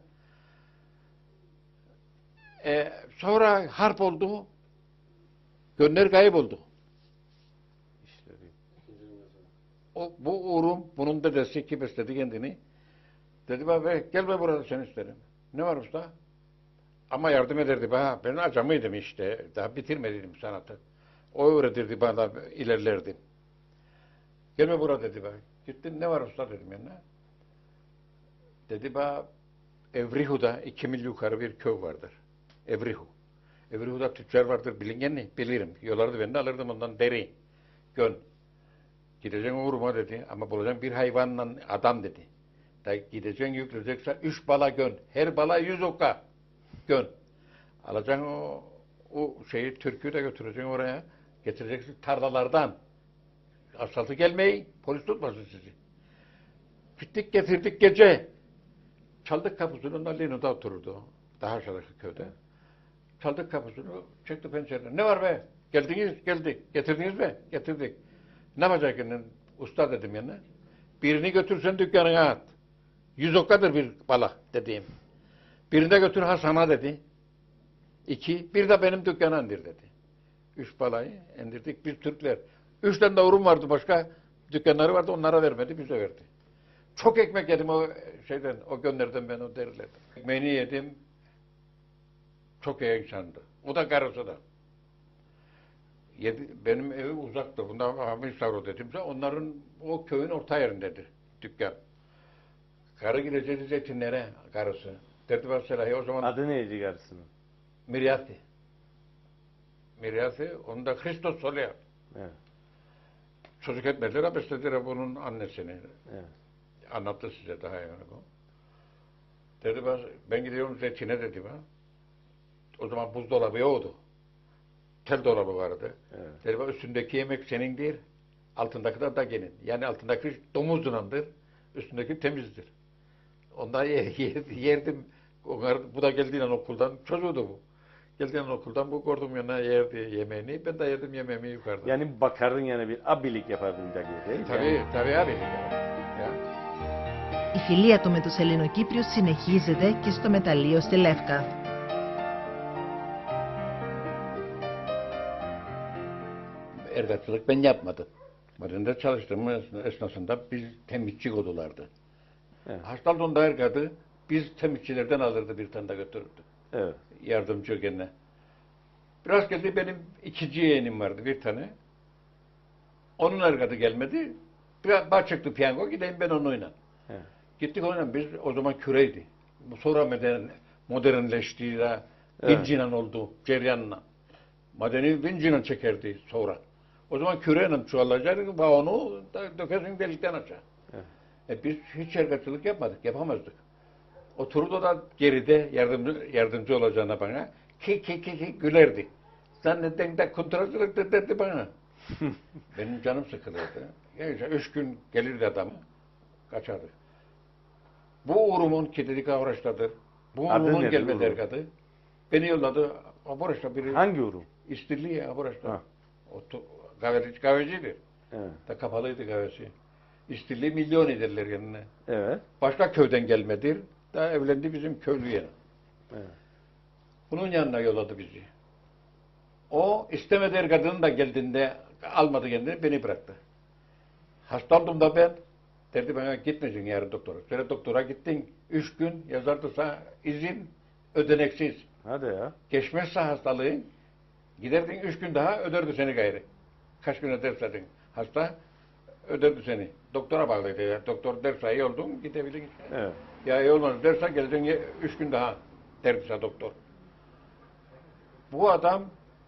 E, sonra harp oldu. Gönler kayboldu. O, bu Uğur'um, bunun dedesi ki besledi kendini. Dedi baba gel be burada seni isterim. Ne var usta? Ama yardım ederdi bana. Ben acamıydım işte. Daha bitirmediydim sanatı. O öğretirdi bana, ilerlerdim. Gelme burada dedi bana. Gittim ne var usta dedim yanına. Dedi bana Evrihu'da iki mil yukarı bir köy vardır. Evrihu. Evrihu'da tüccar vardır bilingen mi? Bilirim. Yollardı ben de alırdım ondan deri. Gön. Gideceksin uğruma dedi. Ama bulacağım bir hayvanla adam dedi. Da gideceksin yükleyecekse üç bala gön. Her bala yüz oka. Gön. Alacaksın o, o şeyi türküyü de götüreceksin oraya. Getireceksin tarlalardan. Asfaltı gelmeyi, polis tutmasın sizi. Gittik getirdik gece. Çaldık kapısını, onlar Lino'da otururdu o. Daha aşağıdaki köyde. Çaldık kapısını, çıktı pencereden. Ne var be? Geldiniz, geldik. Getirdiniz mi? Getirdik. Ne yapacaksın? Usta dedim yanına. Birini götürsen dükkanına at. Yüz okkadır bir balık dediğim. Birini de götür Hasan'a dedi. İki, bir de benim dükkana indir dedi. Üç balayı indirdik biz Türkler. Üç tane de uğrum vardı başka. Dükkanları vardı onlara vermedi bize verdi. Çok ekmek yedim o şeyden, o gönderden ben o derilerden. Ekmeğini yedim. Çok iyi insandı. O da karısı da. Yedi, benim evi uzaktı. Bundan Hamid Savro dedimse onların o köyün orta yerindedir dükkan. Karı gideceğiz zeytinlere karısı. Dedi mesela o zaman... Adı neydi karısının? Miryati. Miryati, onda Hristos oluyor. Evet. Çocuk etmediler, beslediler bunun annesini. Evet. Anlattı size daha yani o. Dedi ben, ben gidiyorum zeytine dedi ben. O zaman buzdolabı yoktu. Tel dolabı vardı. Evet. Dedi ben üstündeki yemek senindir, altındaki de dagenin. Yani altındaki domuzunandır, üstündeki temizdir. Ondan yerdim. Onlar, bu da geldiğinde okuldan, çocuğuydu bu. Geldiğinde okuldan bu gördüm yanına yerdi yemeğini, ben de yedim yemeğimi yukarıda. Yani bakardın yani bir abilik yapardın da değil mi? Tabii, Yani... tabii abi. Ya. Η φιλία του με τους Ελληνοκύπριους συνεχίζεται και στο μεταλλείο στη Λεύκα. Ergatçılık ben yapmadım. Madende çalıştığım esnasında biz temizçi oldulardı. Evet. Hastalığında ergadı, biz temizçilerden alırdı bir tane de götürürdü. Evet. Yardımcı gene. Biraz geldi benim ikinci yeğenim vardı bir tane. Onun ergadı gelmedi. Biraz bağ çıktı piyango gideyim ben onunla. Evet. Gittik onunla biz o zaman küreydi. Sonra modern, modernleşti de Evet. vinciyle oldu ceryanla. Madeni vinciyle çekerdi sonra. O zaman küreyle çuvallayacaktık, onu da dökersin delikten aşağı. Evet. E biz hiç ergatçılık yapmadık, yapamazdık. Oturdu da geride yardımcı, yardımcı olacağına bana ki ki ki ki gülerdi. Zanneden de kontrolcülük de derdi bana. Benim canım sıkılırdı. Yani üç gün gelirdi adam, kaçardı. Bu uğrumun ki dedik avraçtadır. Bu Adı uğrumun nedir gelmedi uğrum? ergadı. Beni yolladı, avraçta biri. Hangi uğrum? İstirliye avraçta. Ha. O kahveci, kahveciydi. Evet. Da kapalıydı kahvesi. İstirli milyon ederler yanına. Evet. Başka köyden gelmedir. Daha evlendi bizim köylü yanı. Evet. Bunun yanına yolladı bizi. O istemedi kadının da geldiğinde almadı kendini beni bıraktı. Hasta oldum da ben. Derdi bana gitmeyeceksin yarın doktora. Sonra doktora gittin. Üç gün yazardı sana izin ödeneksiz. Hadi ya. Geçmezse hastalığın giderdin üç gün daha öderdi seni gayrı. Kaç gün ödersen hasta öderdi seni. Doktora bağlıydı ya. Doktor derse iyi oldun gidebilin. Evet. Ya iyi olmadı derse geleceksin üç gün daha derdi sana doktor. Bu adam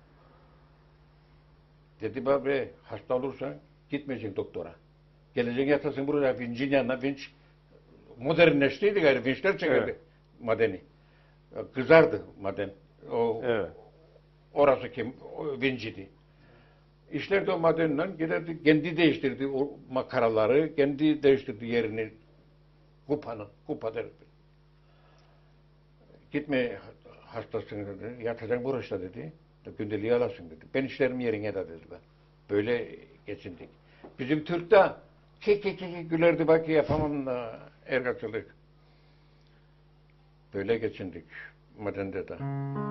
dedi baba hasta olursan gitmeyeceksin doktora. Geleceksin yatasın buraya vincin yanına vinç modernleştiydi gayrı vinçler çekerdi Evet. madeni. Kızardı maden. O, Evet. Orası kim? O, vincidi. İşler de o madenle giderdi, kendi değiştirdi o makaraları, kendi değiştirdi yerini kupanın, kupa derdi. Gitme hastasın dedi. Yatacaksın burası dedi. Gündeliği alasın dedi. Ben işlerim yerine de dedi. Böyle geçindik. Bizim Türk de ki ki ki gülerdi bak ki yapamam da ergatçılık. Böyle geçindik Madende de.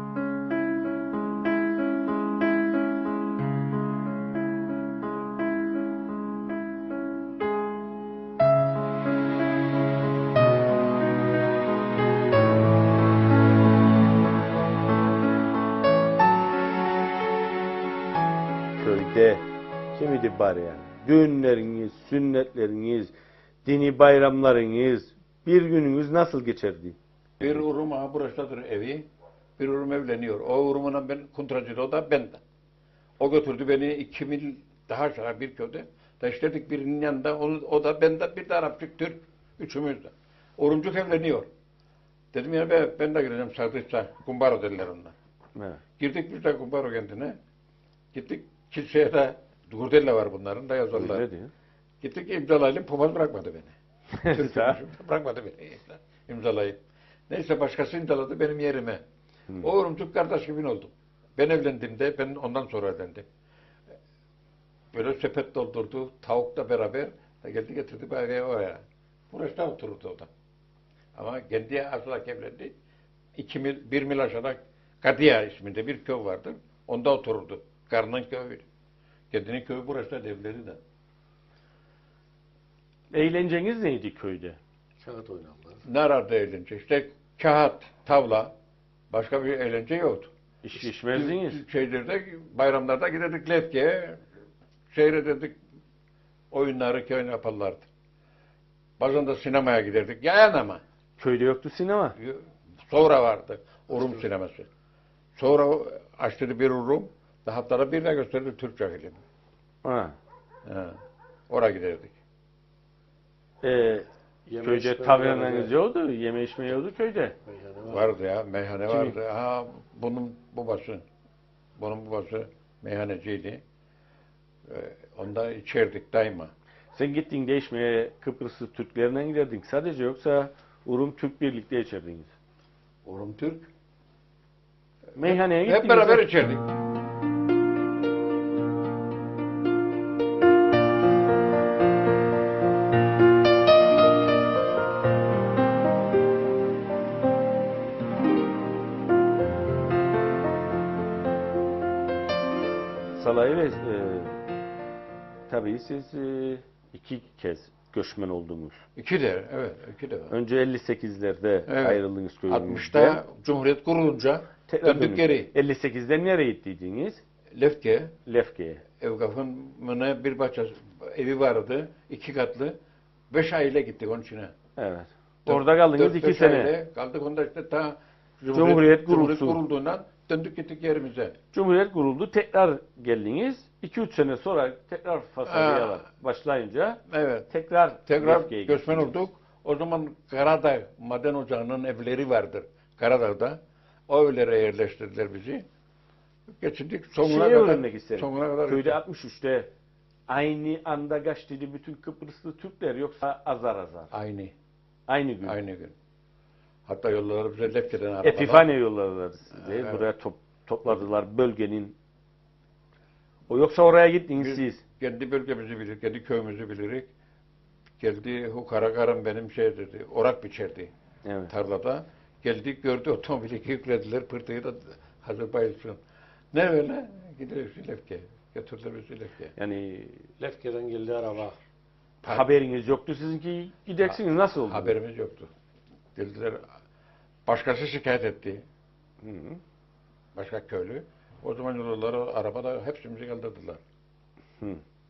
Köyde kimidi bari yani. Düğünleriniz, sünnetleriniz, dini bayramlarınız, bir gününüz nasıl geçerdi? Bir urum aha burasıdır evi. Bir urum evleniyor. O urumuna ben kontracıda, o da benden. O götürdü beni iki mil daha aşağı bir köyde. Taşladık birinin yanında, o, o da benden, bir de Arapçık, Türk. Üçümüz de. Urumcuk evleniyor. Dedim ya ben, ben de gireceğim sardıkça. Kumbaro dediler onlar. Evet. Girdik biz de Kumbaro kendine. Gittik kiliseye de, Gurdella var bunların da yazarlar. Öyle diyor. Gittik imzalayalım, papaz bırakmadı beni. Türk'ümüzüm, bırakmadı beni imzalayıp. Neyse başkası imzaladı benim yerime. Hmm. O Urumcuk kardeş gibi oldum. Ben evlendiğimde, ben ondan sonra evlendim. Böyle sepet doldurdu, tavukla beraber geldi getirdi bari oraya. Burası da otururdu o da. Ama kendi aslak evlendi. İki mil, bir mil aşağıda Kadiya isminde bir köy vardır. Onda otururdu. Karının köyü. Kendinin köyü burası da evleri de. Eğlenceniz neydi köyde? Kağıt oynarlar. Ne arardı eğlence? İşte kağıt, tavla, başka bir eğlence yoktu. İş içmezdiniz. Şeylerde, bayramlarda giderdik Lefke'ye, seyrederdik oyunları köy yaparlardı. Bazen de sinemaya giderdik. Yayan ama. Köyde yoktu sinema. Sonra vardı Urum sineması. Sonra açtı bir Urum. Hatta bir de gösterdi Türkçe film. Ha. Ha. Oraya giderdik. Ee, Yeme köyde içme tavernanız vardı. yoktu, yeme içme yoktu köyde. Meyhane var. Vardı ya, meyhane Kimi? vardı. Ha, bunun babası, bunun babası meyhaneciydi. Ee, onda içerdik daima. Sen gittin değişmeye Kıbrıslı Türklerine giderdin sadece, yoksa Urum Türk birlikte içerdiniz. Urum Türk. Meyhaneye gittiniz. Hep beraber içerdik. Salayı ve e, tabii siz e, iki kez göçmen oldunuz. İki de, evet, iki de var. Önce elli sekizlerde Evet. ayrıldınız köyünüzden. altmışta Cumhuriyet kurulunca Tekrar döndük dönün. geri. elli sekizde nereye gittiydiniz? Lefke, Lefke'ye. Evgaf'ın bir bahçesi, evi vardı, iki katlı. Beş aile gittik onun içine. Evet. Orada kaldınız Dört, iki beş sene. aile kaldık onda işte ta Cumhuriyet Cumhuriyet kurulsun. kurulduğundan döndük gittik yerimize. Cumhuriyet kuruldu. Tekrar geldiniz. iki üç sene sonra tekrar fasalyalar Ha. başlayınca Evet. tekrar Tekrar Lefke'ye göçmen gittiniz. olduk. O zaman Karadağ Maden Ocağı'nın evleri vardır. Karadağ'da. O evlere yerleştirdiler bizi. Geçindik. Sonuna Şeyi kadar. öğrenmek isterim. Sonuna kadar. Köyde altmış üçte aynı anda kaçtıydı bütün Kıbrıslı Türkler, yoksa azar azar? Aynı. Aynı gün. Aynı gün. Hatta yolları bize Lefke'den arabalar. Epifane yolladılar sizi. Evet. Buraya top, topladılar bölgenin. O yoksa oraya gittiniz Biz siz. kendi bölgemizi bilir, kendi köyümüzü bilirik. Geldi hu Karakarım benim şey dedi, orak biçerdi Evet. tarlada. Geldik gördü otomobili yüklediler, pırtıyı da hazır bayılsın. Ne öyle? Gidiyoruz Lefke'ye. Götürdüler bizi Lefke'ye. Yani Lefke'den geldi araba. haberiniz yoktu sizinki, gideksiniz, nasıl oldu? Haberimiz yoktu. Geldiler, başkası şikayet etti. Hı hı. Başka köylü. O zaman yolları arabada hepsimizi kaldırdılar. Hı.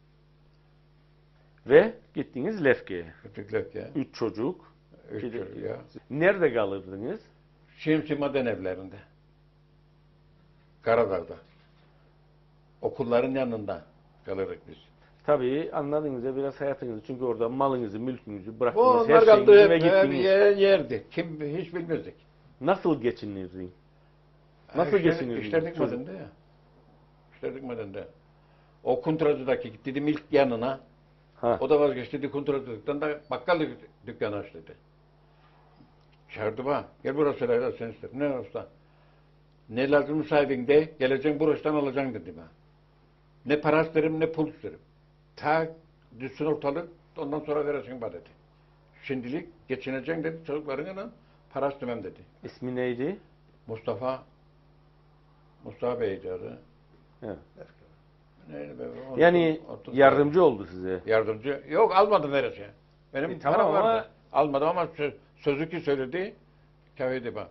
Ve gittiniz Lefke'ye. Gittik Lefke'ye. Üç çocuk. Üç Gidip- çocuk ya. Nerede kalırdınız? Şimşi Maden evlerinde. Karadağ'da. Okulların yanında kalırdık biz. Tabii anladığınızda biraz hayatınızı, çünkü orada malınızı, mülkünüzü Bu bıraktınız, her onlar kaldı şeyinizi ve hep, hep gittiniz. yer, yerdi. Kim hiç bilmezdik. Nasıl geçinirdin? Nasıl Ha, işler- geçinirdin? İşlerdik Çocuk. madende ya. İşlerdik madende. O kuntracıdaki gitti dedim ilk yanına. Ha. O da vazgeçti dedi kuntracılıktan da bakkal dük- dükkanı aç dedi. Çağırdı bana. Gel burası Leyla sen ister. Ne usta? Ne lazım sahibin de geleceksin burasından alacaksın dedi bana. Ne para isterim ne pul isterim. Ta düşsün ortalık ondan sonra vereceksin bana dedi. Şimdilik geçineceksin dedi çocuklarınla para istemem dedi. İsmi neydi? Mustafa Mustafa Bey'di adı. Evet. Neydi be? Otuz- Yani otuz- yardımcı oldu size. Yardımcı. Yok almadım vereceğim. Benim E, tamam param ama- vardı. Almadım ama sö- sözü ki söyledi. Kaviydi bana.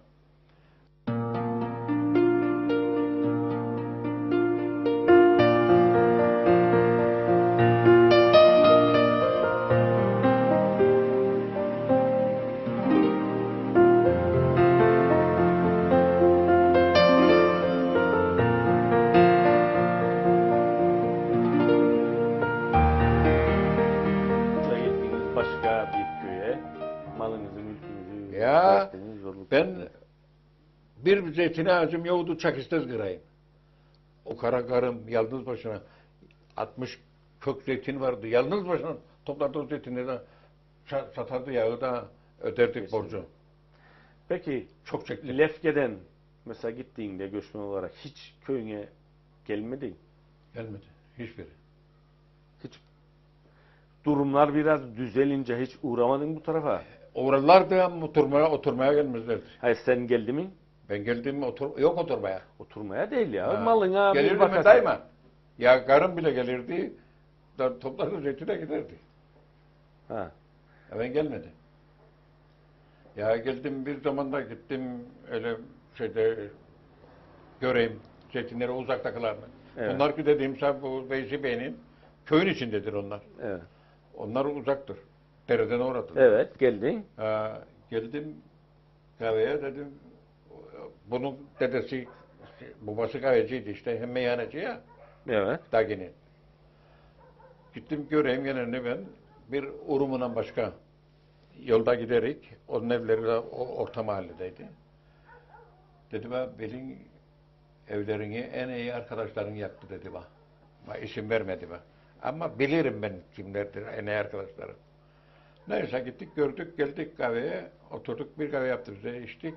Burada gittiniz başka bir köye. Malınızı, mülkünüzü Ya, bıraktınız, yolculuk Ben yaptınız. bir zeytin ağacım yoktu çakistez kırayım. O kara karım yalnız başına altmış kök zeytin vardı. Yalnız başına toplardı o zeytinleri de sa- satardı yağı da öderdik Kesinlikle. borcu. Peki Çok çektik. Lefke'den mesela gittiğinde göçmen olarak hiç köyüne gelmedin. Gelmedi. Hiçbiri. Hiç durumlar biraz düzelince hiç uğramadın bu tarafa. Uğradılar da oturmaya, oturmaya gelmezlerdi. Hayır sen geldi mi? Ben geldim otur yok oturmaya. Oturmaya değil ya. Ha. Malına bir Gelirdi mi bakarsın. daima. Ya karım bile gelirdi. Da toplardı zeytine giderdi. Ha. Ya ben gelmedim. Ya geldim bir zamanda gittim öyle şeyde göreyim zeytinleri uzaktakilerini. Evet. Onlar ki dediğimse bu Veysi Bey'in köyün içindedir onlar. Evet. Onlar uzaktır. Dereden uğradılar. Evet geldin. Ha, geldim kahveye dedim bunun dedesi babası kahveciydi işte hem meyhaneci ya Evet. Dagi'nin. Gittim göreyim gene ben bir urumuna başka yolda giderek onun evleri de o orta mahalledeydi. Dedi bana benim evlerini en iyi arkadaşların yaktı dedi bana. Bana isim vermedi bana. Ama bilirim ben kimlerdir en iyi arkadaşlarım. Neyse gittik gördük geldik kahveye oturduk bir kahve yaptı bize içtik.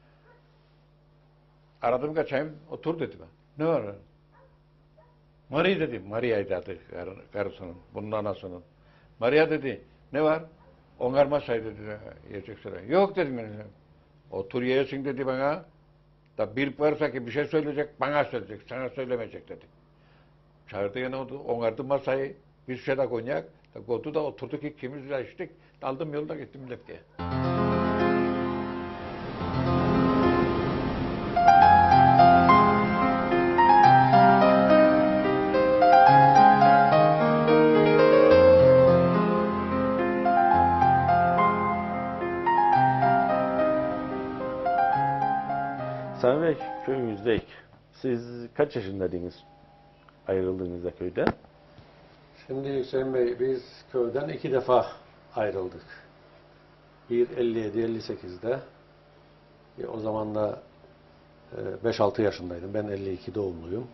Aradım kaçayım otur dedi bana. Ne var? Maria dedi. Maria'ydı adı kar- karısının, bunun anasının. Maria dedi. Ne var? Onlar masayı dedi. Yiyecek sıra. Yok dedim ben. Otur yiyesin dedi bana. Da bir varsa ki bir şey söyleyecek, bana söyleyecek, sana söylemeyecek dedi. Çağırdı yine oldu. Onardı masayı. Bir şey de konyak. Da koydu da oturduk ikimiz de içtik. Aldım yolda gittim Lefke'ye. Sami Bey köyümüzdeyik. Siz kaç yaşındaydınız ayrıldığınızda köyden? Şimdi Hüseyin Bey biz köyden iki defa ayrıldık. Bir elli yedi elli sekizde. E, o zaman da beş altı yaşındaydım. Ben elli iki doğumluyum.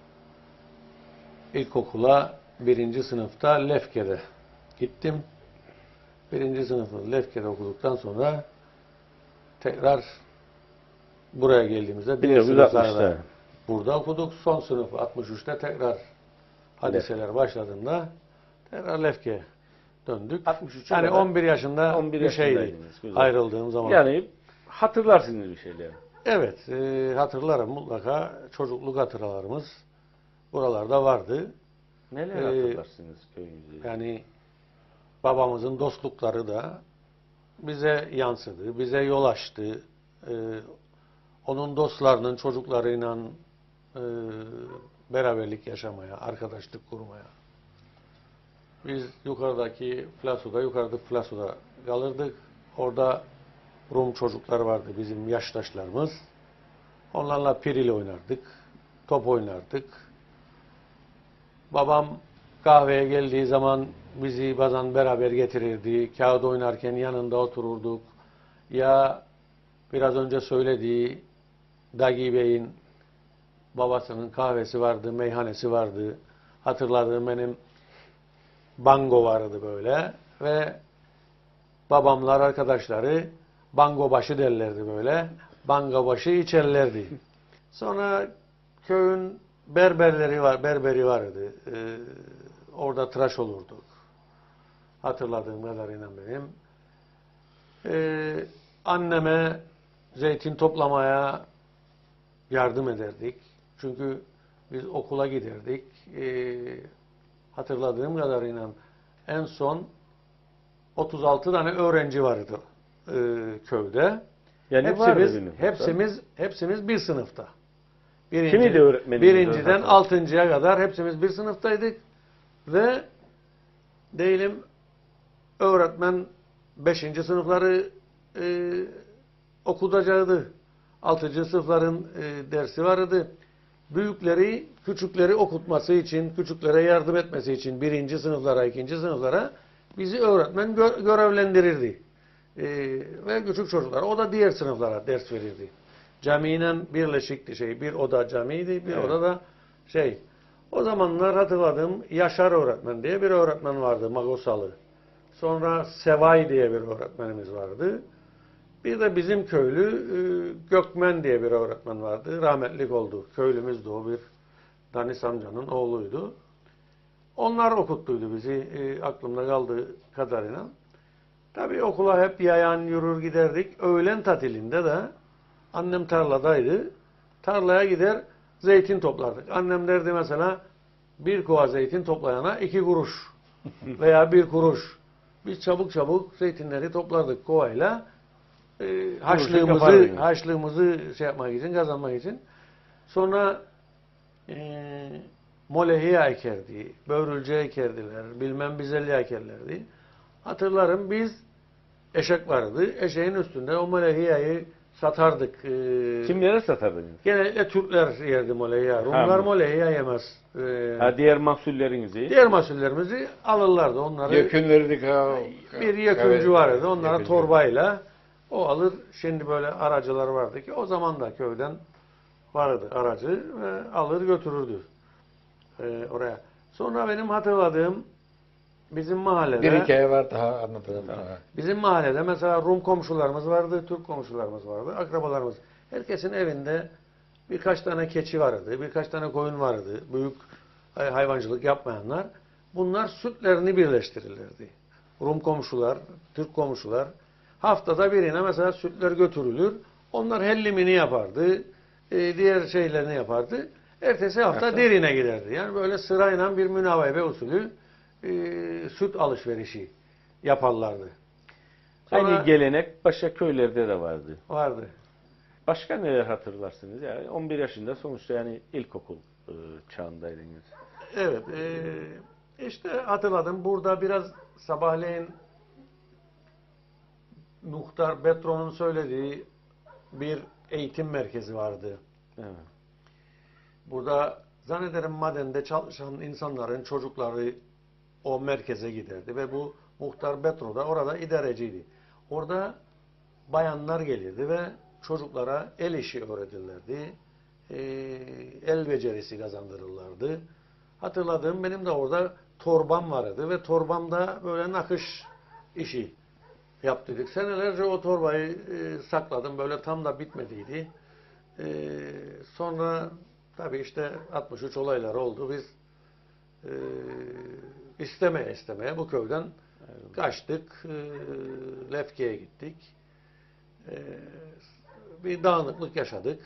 İlkokula birinci sınıfta Lefke'de gittim. Birinci sınıfı Lefke'de okuduktan sonra tekrar buraya geldiğimizde bin bir dokuz yüz sınıflarda altmışta. burada okuduk. Son sınıf altmış üçte tekrar hadiseler başladığında tekrar Lefke'ye döndük. altmış üçe Yani kadar on bir yaşında on bir bir şeydi yaşındaydınız, güzel. ayrıldığım zaman. Yani hatırlarsınız bir şeyleri. Evet, e, hatırlarım mutlaka çocukluk hatıralarımız buralarda vardı. Neler Ee, hatırlarsınız köyümüzde? Yani babamızın dostlukları da bize yansıdı, bize yol açtı. Ee, onun dostlarının çocuklarıyla e, beraberlik yaşamaya, arkadaşlık kurmaya. Biz yukarıdaki Flasu'da, yukarıdaki Flasu'da kalırdık. Orada Rum çocuklar vardı bizim yaştaşlarımız. Onlarla piril oynardık, top oynardık. Babam kahveye geldiği zaman bizi bazen beraber getirirdi. Kağıt oynarken yanında otururduk. Ya biraz önce söylediği Dagi Bey'in babasının kahvesi vardı, meyhanesi vardı. Hatırladığım benim bango vardı böyle ve babamlar arkadaşları bangobaşı derlerdi böyle. Bangobaşı içerlerdi. Sonra köyün berberleri var, berberi vardı. Ee, orada tıraş olurduk. Hatırladığım kadarıyla benim. Ee, anneme zeytin toplamaya yardım ederdik. Çünkü biz okula giderdik. Ee, hatırladığım kadarıyla en son otuz altı tane öğrenci vardı e, köyde. Yani vardı hepsimiz, bir nüfusta. hepsimiz, hepsimiz bir sınıfta. Birinci, Kimiydi öğretmeniniz? Birinciden altıncıya kadar hepsimiz bir sınıftaydık. Ve diyelim öğretmen beşinci sınıfları e, okutacaktı. Altıncı sınıfların e, dersi vardı. Büyükleri, küçükleri okutması için, küçüklere yardım etmesi için birinci sınıflara, ikinci sınıflara bizi öğretmen gö görevlendirirdi. E, ve küçük çocuklara, o da diğer sınıflara ders verirdi. Camiyle birleşikti şey, bir oda camiydi, bir Evet. oda da şey. O zamanlar hatırladım, Yaşar öğretmen diye bir öğretmen vardı, Magosalı. Sonra Sevay diye bir öğretmenimiz vardı. Bir de bizim köylü e, Gökmen diye bir öğretmen vardı. Rahmetlik oldu. Köylümüzdü o, bir Danis amcanın oğluydu. Onlar okuttuydu bizi, e, aklımda kaldığı kadarıyla. Tabii okula hep yayan yürür giderdik. Öğlen tatilinde de annem tarladaydı. Tarlaya gider zeytin toplardık. Annem derdi mesela bir kova zeytin toplayana iki kuruş veya bir kuruş. Biz çabuk çabuk zeytinleri toplardık kovayla. E, haşlığımızı, haşlığımızı şey yapmak için, kazanmak için. Sonra e, molehiye ekerdi, böğrülce ekerdiler, bilmem bizelli ekerlerdi. Hatırlarım biz eşek vardı. Eşeğin üstünde o molehiyeyi satardık. E, Kimlere satardınız? Genellikle Türkler yerdi molehiye. Rumlar molehiye yemez. E, ha, diğer mahsullerinizi? Diğer mahsullerimizi alırlardı. Onları Yekün verdik ha. bir yeküncü vardı. Onlara torbayla o alır. Şimdi böyle aracılar vardı ki o zaman da köyden vardı aracı ve alır götürürdü ee, oraya. Sonra benim hatırladığım bizim mahallede Bir hikaye var daha anlatacağım. bizim mahallede mesela Rum komşularımız vardı, Türk komşularımız vardı, akrabalarımız. Herkesin evinde birkaç tane keçi vardı, birkaç tane koyun vardı. Büyük hayvancılık yapmayanlar. Bunlar sütlerini birleştirirlerdi. Rum komşular, Türk komşular. Haftada birine mesela sütler götürülür. Onlar hellimini yapardı. E, diğer şeylerini yapardı. Ertesi hafta derine giderdi. Yani böyle sırayla bir münavebe usulü e, süt alışverişi yaparlardı. Sonra, Aynı gelenek başka köylerde de vardı. Vardı. Başka neler hatırlarsınız? Yani on bir yaşında sonuçta yani ilkokul e, çağındaydınız. Evet. E, işte hatırladım. Burada biraz sabahleyin Muhtar Betro'nun söylediği bir eğitim merkezi vardı. Evet. Burada zannederim madende çalışan insanların çocukları o merkeze giderdi ve bu Muhtar Betro da orada idareciydi. Orada bayanlar gelirdi ve çocuklara el işi öğretirlerdi. Ee, el becerisi kazandırırlardı. Hatırladığım benim de orada torbam vardı ve torbamda böyle nakış işi yaptıydık. Senelerce o torbayı e, sakladım. Böyle tam da bitmediydi. E, sonra tabii işte altmış üç olayları oldu. Biz e, istemeye istemeye bu köyden kaçtık. E, Lefke'ye gittik. E, bir dağınıklık yaşadık.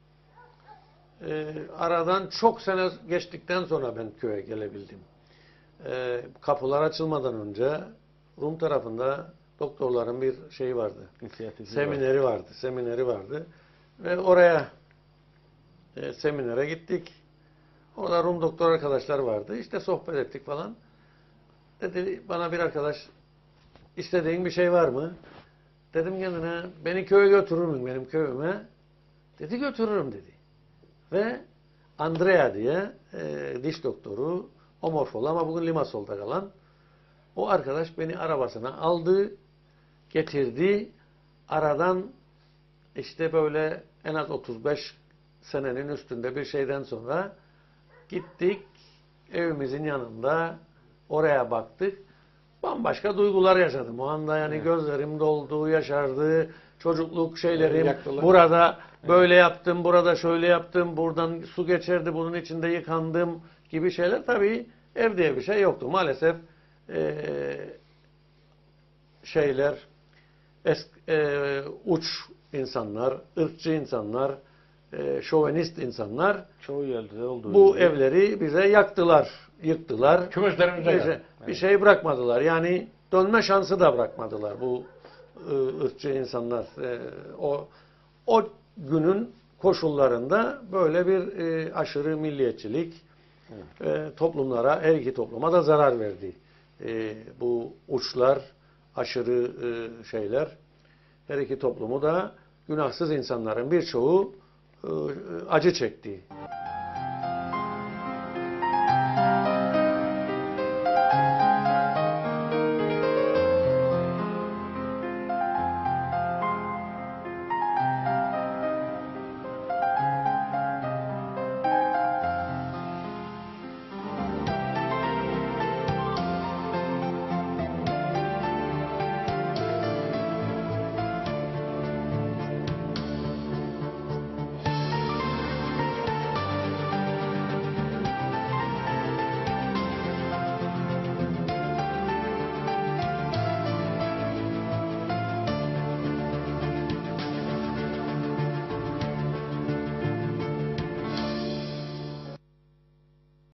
E, aradan çok sene geçtikten sonra ben köye gelebildim. E, kapılar açılmadan önce Rum tarafında doktorların bir şeyi vardı. Semineri vardı. Semineri vardı. Ve oraya e, seminere gittik. Orada Rum doktor arkadaşlar vardı. İşte sohbet ettik falan. Dedi bana bir arkadaş, istediğin bir şey var mı? Dedim kendine, beni köye götürür müsün benim köyüme? Dedi götürürüm dedi. Ve Andrea diye e, diş doktoru, omorfolu ama bugün Limassol'da kalan o arkadaş beni arabasına aldı, getirdi. Aradan işte böyle en az otuz beş senenin üstünde bir şeyden sonra gittik. Evimizin yanında oraya baktık. Bambaşka duygular yaşadım. O anda yani evet. Gözlerim doldu, yaşardı. çocukluk şeylerim, Yaktılar. burada böyle yaptım, burada şöyle yaptım, buradan su geçerdi, bunun içinde yıkandım gibi şeyler tabii ev diye bir şey yoktu. Maalesef eee şeyler, esk, eee, uç insanlar, ırkçı insanlar, eee şovenist insanlar Çoğu yerde olduğu bu gibi. evleri bize yaktılar, yıktılar. Kümeslerimize Bir şey, geldi. bir şey bırakmadılar. Yani dönme şansı da bırakmadılar bu ıı, ırkçı insanlar. Ee, o o günün koşullarında böyle bir e, aşırı milliyetçilik e, toplumlara, her iki topluma da zarar verdi. E, bu uçlar, aşırı e, şeyler her iki toplumu da günahsız insanların birçoğu e, acı çekti.